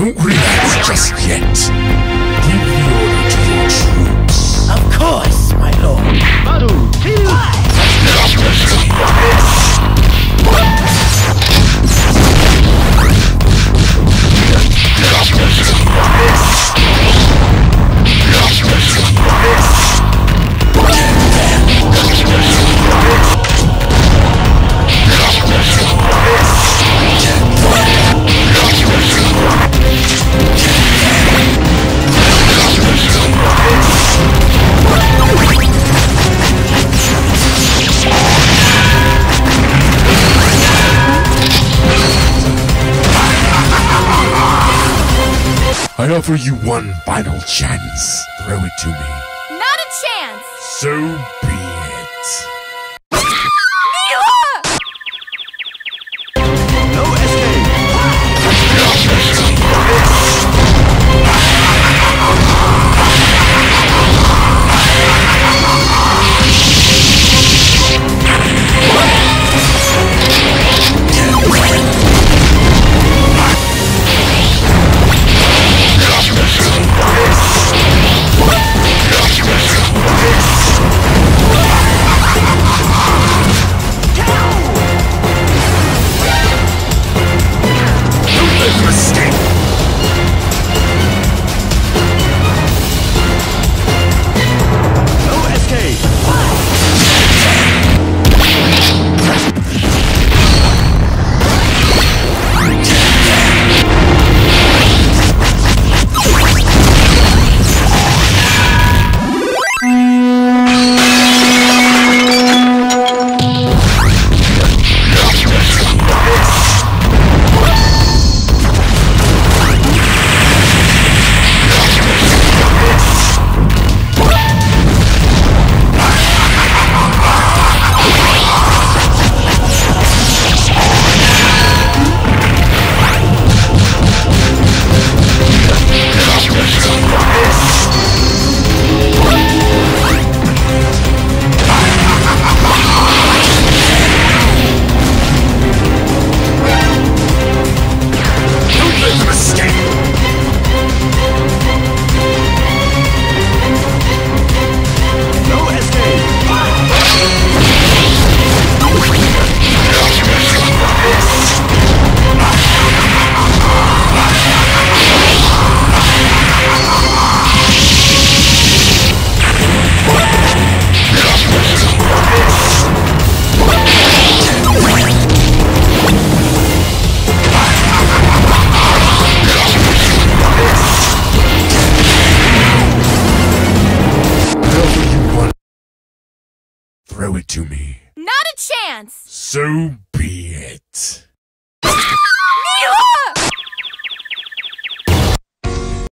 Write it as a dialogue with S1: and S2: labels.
S1: Don't relax just yet. Give the order to your troops.
S2: Of course, my lord. Maru, kill!
S1: I offer you one final chance. Throw it to me.
S3: Not a chance!
S1: So be it.
S2: No escape!
S1: Throw it to me.
S3: Not a chance!
S1: So